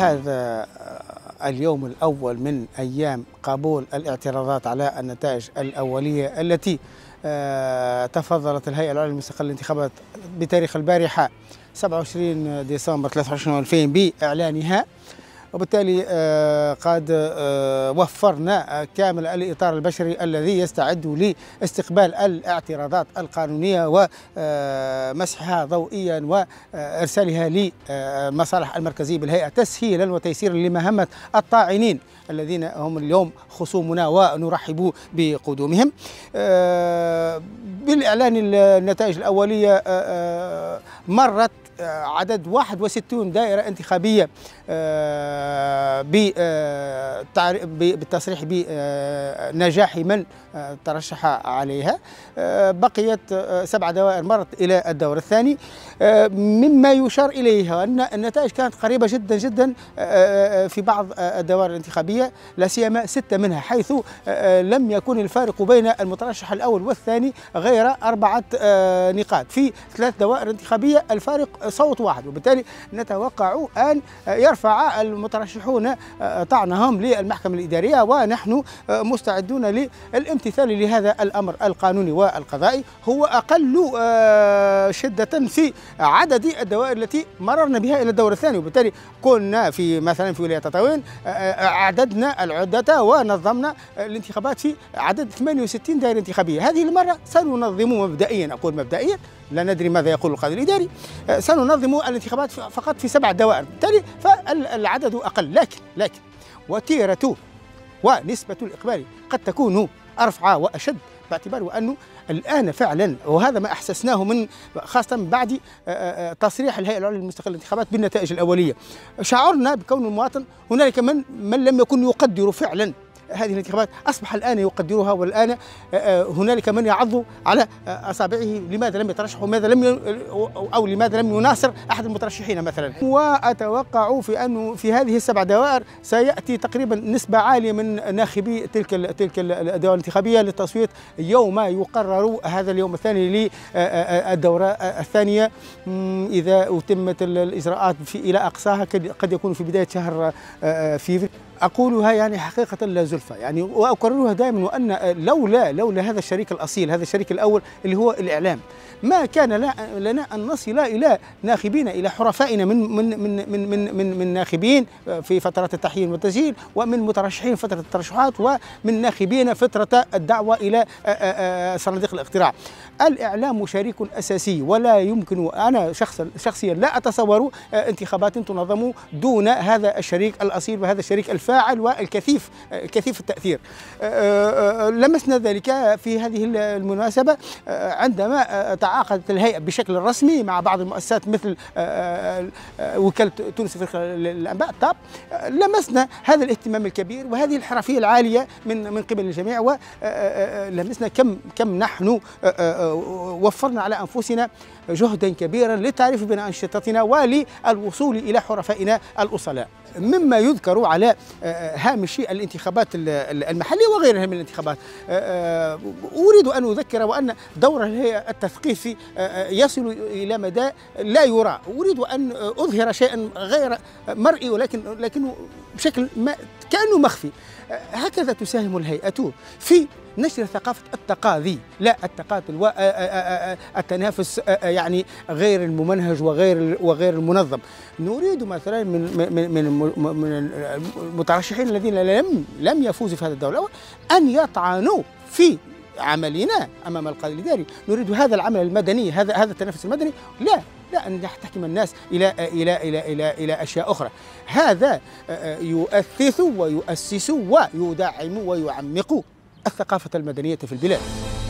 هذا اليوم الأول من أيام قبول الاعتراضات على النتائج الأولية التي تفضلت الهيئة العليا المستقلة للانتخابات بتاريخ البارحة 27 ديسمبر 23 بإعلانها، وبالتالي قد وفرنا كامل الإطار البشري الذي يستعد لاستقبال الاعتراضات القانونية ومسحها ضوئيا وإرسالها للمصالح المركزية بالهيئة تسهيلا وتيسيرا لمهمة الطاعنين الذين هم اليوم خصومنا ونرحب بقدومهم. بالإعلان النتائج الأولية مرت عدد 61 دائرة انتخابية بالتصريح بنجاح من ترشح عليها. بقيت 7 دوائر مرت إلى الدور الثاني، مما يشار إليه أن النتائج كانت قريبة جدا جدا في بعض الدوائر الانتخابية، لا سيما 6 منها، حيث لم يكن الفارق بين المترشح الأول والثاني غير 4 نقاط. في 3 دوائر انتخابية الفارق صوت واحد، وبالتالي نتوقع أن يرفع المترشحون طعنهم للمحكمة الإدارية، ونحن مستعدون للامتثال لهذا الأمر القانوني والقضائي. هو أقل شدة في عدد الدوائر التي مررنا بها إلى الدور الثاني، وبالتالي كنا مثلا في ولاية تطاوين أعددنا العدة ونظمنا الانتخابات في عدد 68 دائرة انتخابية. هذه المرة سننظم مبدئيا، أقول مبدئيا لا ندري ماذا يقول القاضي الإداري، سننظم الانتخابات فقط في 7 دوائر، بالتالي فالعدد أقل، لكن وتيرة ونسبة الإقبال قد تكون أرفع وأشد، باعتبار أنه الآن فعلا، وهذا ما أحسسناه من خاصة من بعد تصريح الهيئة العليا للمستقلة للانتخابات بالنتائج الأولية، شعرنا بكون المواطن هنالك من لم يكن يقدر فعلا هذه الانتخابات أصبح الآن يقدرها، والآن هنالك من يعض على أصابعه لماذا لم يترشح أو لماذا لم يناصر أحد المترشحين مثلا. وأتوقع في أنه في هذه ال7 دوائر سيأتي تقريبا نسبة عالية من ناخبي تلك الدوائر الانتخابية للتصويت يوم يقرر هذا اليوم الثاني للدورة الثانية، إذا أتمت الإجراءات إلى أقصاها قد يكون في بداية شهر فيفري. أقولها يعني حقيقة لا زلفى، يعني وأكررها دائما، وأن لولا هذا الشريك الأصيل، هذا الشريك الأول اللي هو الإعلام، ما كان لنا أن نصل إلى ناخبين، إلى حرفائنا من ناخبين في فترات التحيين والتسجيل، ومن مترشحين فترة الترشحات، ومن ناخبين فترة الدعوة إلى صناديق الاقتراع. الإعلام شريك أساسي، ولا يمكن، أنا شخصيا لا أتصور انتخابات تنظم دون هذا الشريك الأصيل وهذا الشريك الفاعل والكثيف التأثير. لمسنا ذلك في هذه المناسبة عندما تعاقدت الهيئة بشكل رسمي مع بعض المؤسسات مثل وكالة تونس للأنباء TAP. لمسنا هذا الاهتمام الكبير وهذه الحرفية العالية من قبل الجميع، ولمسنا كم نحن وفرنا على أنفسنا جهدا كبيرا للتعريف بأنشطتنا وللوصول إلى حرفائنا الأصلاء. مما يذكر على هامش الانتخابات المحلية وغيرها من الانتخابات، أريد أن أذكر وأن دور الهيئة التثقيفي يصل إلى مدى لا يرى. أريد أن أظهر شيئا غير مرئي، ولكنه بشكل ما كأنه مخفي. هكذا تساهم الهيئة في نشر ثقافة التقاضي، لا التقاتل والتنافس يعني غير الممنهج وغير المنظم. نريد مثلا من المترشحين الذين لم يفوزوا في هذا الدور الأول أن يطعنوا في عملنا أمام القاضي الإداري. نريد هذا العمل المدني، هذا التنافس المدني، لا أن يحتكم الناس إلى أشياء أخرى. هذا يؤثث ويؤسس ويدعم ويعمق الثقافة المدنية في البلاد.